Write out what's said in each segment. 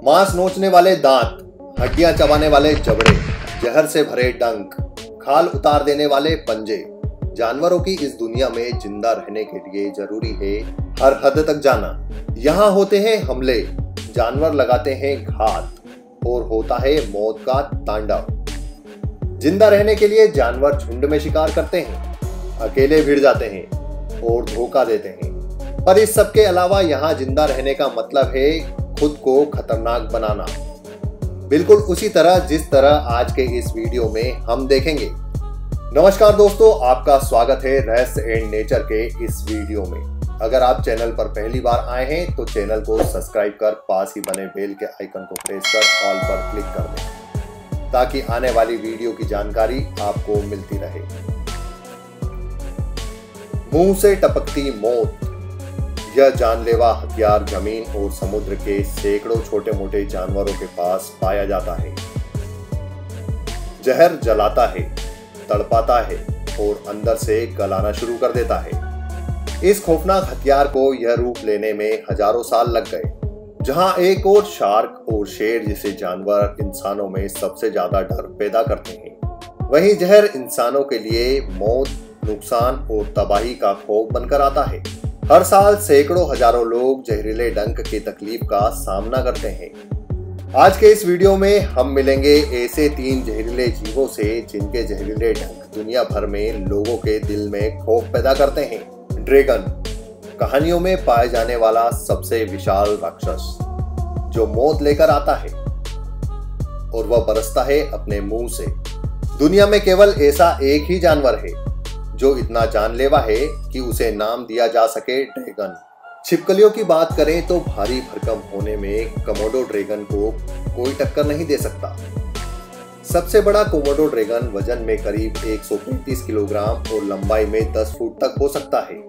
मांस नोचने वाले दांत, हड्डियां चबाने वाले जबड़े, जहर से भरे डंक, खाल उतार देने वाले पंजे। जानवरों की इस दुनिया में जिंदा रहने के लिए जरूरी है हर हद तक जाना। यहाँ होते हैं हमले, जानवर लगाते हैं घात और होता है मौत का तांडव। जिंदा रहने के लिए जानवर झुंड में शिकार करते हैं, अकेले भिड़ जाते हैं और धोखा देते हैं। पर इस सब के अलावा यहाँ जिंदा रहने का मतलब है खुद को खतरनाक बनाना, बिल्कुल उसी तरह जिस तरह आज के इस वीडियो में हम देखेंगे। नमस्कार दोस्तों, आपका स्वागत है रहस्य एंड नेचर के इस वीडियो में। अगर आप चैनल पर पहली बार आए हैं तो चैनल को सब्सक्राइब कर पास ही बने बेल के आइकन को प्रेस कर ऑल पर क्लिक कर दें ताकि आने वाली वीडियो की जानकारी आपको मिलती रहे। मुंह से टपकती मौत, यह जानलेवा हथियार जमीन और समुद्र के सैकड़ों छोटे मोटे जानवरों के पास पाया जाता है। जहर जलाता है, तड़पाता है और अंदर से गलाना शुरू कर देता है। इस खौफनाक हथियार को यह रूप लेने में हजारों साल लग गए। जहां एक और शार्क और शेर जैसे जानवर इंसानों में सबसे ज्यादा डर पैदा करते हैं, वहीं जहर इंसानों के लिए मौत, नुकसान और तबाही का खौफ बनकर आता है। हर साल सैकड़ों हजारों लोग जहरीले डंक की तकलीफ का सामना करते हैं। आज के इस वीडियो में हम मिलेंगे ऐसे 3 जहरीले जीवों से जिनके जहरीले डंक दुनिया भर में लोगों के दिल में खौफ पैदा करते हैं। ड्रैगन, कहानियों में पाए जाने वाला सबसे विशाल राक्षस जो मौत लेकर आता है और वह बरसता है अपने मुंह से। दुनिया में केवल ऐसा एक ही जानवर है जो इतना जानलेवा है कि उसे नाम दिया जा सके ड्रैगन। छिपकलियों की बात करें तो भारी भरकम होने में कोमोडो ड्रैगन को कोई टक्कर नहीं दे सकता। सबसे बड़ा कोमोडो ड्रैगन वजन में करीब 135 किलोग्राम और लंबाई में 10 फुट तक हो सकता है।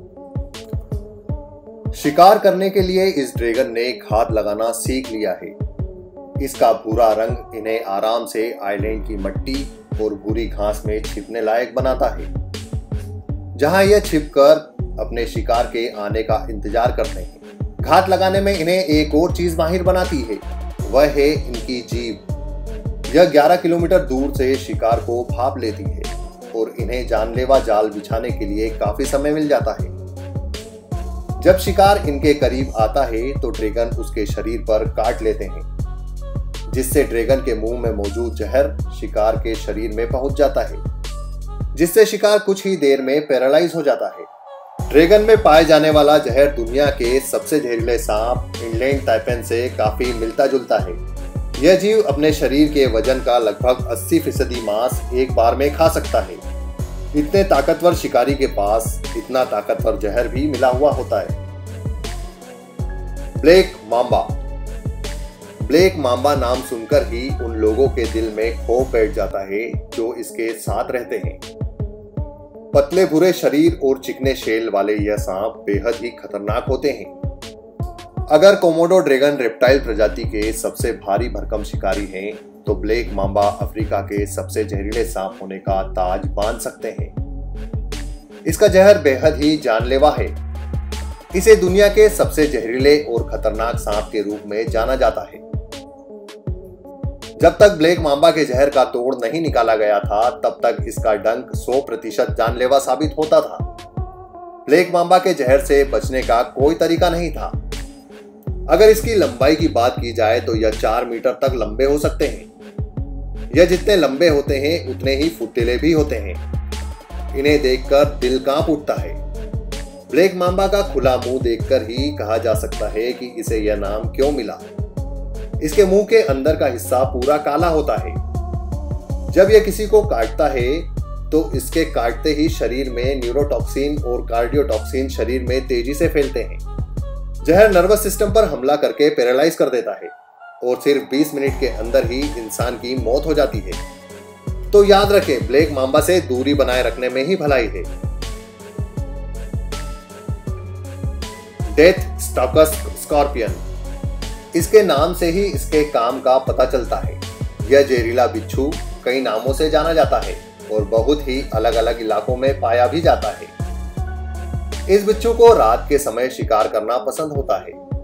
शिकार करने के लिए इस ड्रैगन ने घात लगाना सीख लिया है। इसका भूरा रंग इन्हें आराम से आइलैंड की मिट्टी और भूरी घास में छिपने लायक बनाता है, जहां यह छिपकर अपने शिकार के आने का इंतजार करते हैं। घात लगाने में इन्हें एक और चीज माहिर बनाती है, वह है इनकी जीभ। यह 11 किलोमीटर दूर से शिकार को भांप लेती है और इन्हें जानलेवा जाल बिछाने के लिए काफी समय मिल जाता है। जब शिकार इनके करीब आता है तो ड्रैगन उसके शरीर पर काट लेते हैं, जिससे ड्रैगन के मुंह में मौजूद जहर शिकार के शरीर में पहुंच जाता है, जिससे शिकार कुछ ही देर में पैरालाइज हो जाता है। ड्रैगन में पाए जाने वाला जहर दुनिया के सबसे जहरीले सांप इनलैंड टाइपेन से काफी मिलता जुलता है। यह जीव अपने शरीर के वजन का लगभग 80% मांस एक बार में खा सकता है। इतने ताकतवर शिकारी के पास इतना ताकतवर जहर भी मिला हुआ होता है। Black Mamba. ब्लैक मांबा नाम सुनकर ही उन लोगों के दिल में खौफ बैठ जाता है जो इसके साथ रहते हैं। पतले भूरे शरीर और चिकने शेल वाले यह सांप बेहद ही खतरनाक होते हैं। अगर कोमोडो ड्रैगन रेप्टाइल प्रजाति के सबसे भारी भरकम शिकारी हैं, तो ब्लैक मांबा अफ्रीका के सबसे जहरीले सांप होने का ताज बांध सकते हैं। इसका जहर बेहद ही जानलेवा है। इसे दुनिया के सबसे जहरीले और खतरनाक सांप के रूप में जाना जाता है। जब तक ब्लैक मांबा के जहर का तोड़ नहीं निकाला गया था, तब तक इसका डंक 100% जानलेवा साबित होता था। ब्लैक मांबा के जहर से बचने का कोई तरीका नहीं था। अगर इसकी लंबाई की बात की जाए तो यह 4 मीटर तक लंबे हो सकते हैं। यह जितने लंबे होते हैं उतने ही फुर्तीले भी होते हैं। इन्हें देखकर दिल कांप उठता है। ब्लैक मांबा का खुला मुंह देखकर ही कहा जा सकता है कि इसे यह नाम क्यों मिला। इसके मुंह के अंदर का हिस्सा पूरा काला होता है। जब यह किसी को काटता है तो इसके काटते ही शरीर में न्यूरोटॉक्सिन और कार्डियोटॉक्सिन शरीर में तेजी से फैलते हैं। जहर नर्वस सिस्टम पर हमला करके पैरालाइज कर देता है और सिर्फ 20 मिनट के अंदर ही इंसान की मौत हो जाती है। तो याद रखें, ब्लैक मांबा से दूरी बनाए रखने में ही भलाई है। डेथ स्टॉकस स्कॉर्पियन, इसके नाम से ही इसके काम का पता चलता है। यह जहरीला बिच्छू कई नामों से जाना जाता है और बहुत ही अलग अलग इलाकों में पाया भी जाता है। इस बिच्छू को रात के समय शिकार करना पसंद होता है।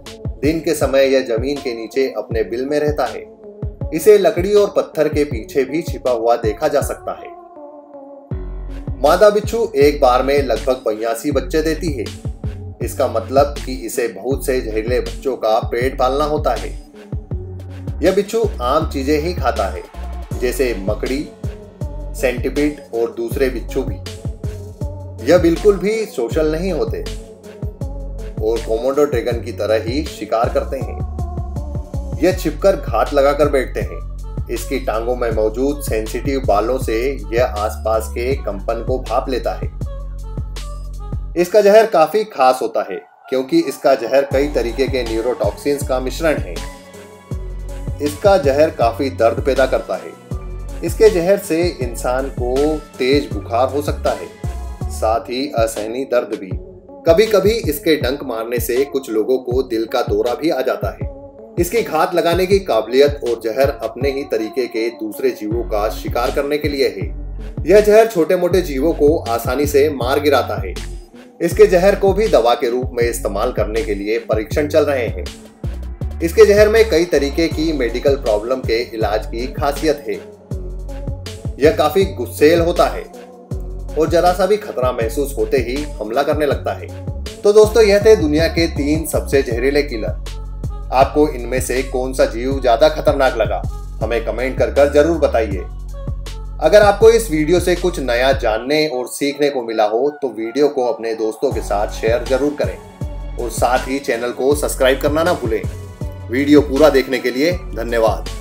दिन के समय यह जमीन के नीचे अपने बिल में रहता है। इसे लकड़ी और पत्थर के पीछे भी छिपा हुआ देखा जा सकता है। मादा बिच्छू एक बार में लगभग 82 बच्चे देती है। इसका मतलब कि इसे बहुत से जहरीले बच्चों का पेट पालना होता है। यह बिच्छू आम चीजें ही खाता है, जैसे मकड़ी, सेंटीपीड और दूसरे बिच्छू भी। यह बिल्कुल भी सोशल नहीं होते और कोमोडो ड्रैगन की तरह ही शिकार करते हैं। यह छिपकर घात लगाकर बैठते हैं। इसकी टांगों में मौजूद सेंसिटिव बालों से यह आसपास के कंपन को भाप लेता है। इसका जहर काफी खास होता है क्योंकि इसका जहर कई तरीके के न्यूरोटॉक्सिन्स का मिश्रण है। इसका जहर काफी दर्द पैदा करता है। इसके जहर से इंसान को तेज बुखार हो सकता है, साथ ही असहनीय दर्द भी। कभी कभी इसके डंक मारने से कुछ लोगों को दिल का दौरा भी आ जाता है। इसकी घात लगाने की काबिलियत और जहर अपने ही तरीके के दूसरे जीवों का शिकार करने के लिए है। यह जहर छोटे मोटे जीवों को आसानी से मार गिराता है। इसके जहर को भी दवा के रूप में इस्तेमाल करने के लिए परीक्षण चल रहे हैं। इसके जहर में कई तरीके की मेडिकल प्रॉब्लम के इलाज की खासियत है। यह काफी गुस्सैल होता है और जरा सा भी खतरा महसूस होते ही हमला करने लगता है। तो दोस्तों, यह थे दुनिया के 3 सबसे जहरीले किलर। आपको इनमें से कौन सा जीव ज्यादा खतरनाक लगा, हमें कमेंट कर जरूर बताइए। अगर आपको इस वीडियो से कुछ नया जानने और सीखने को मिला हो तो वीडियो को अपने दोस्तों के साथ शेयर जरूर करें और साथ ही चैनल को सब्सक्राइब करना ना भूलें। वीडियो पूरा देखने के लिए धन्यवाद।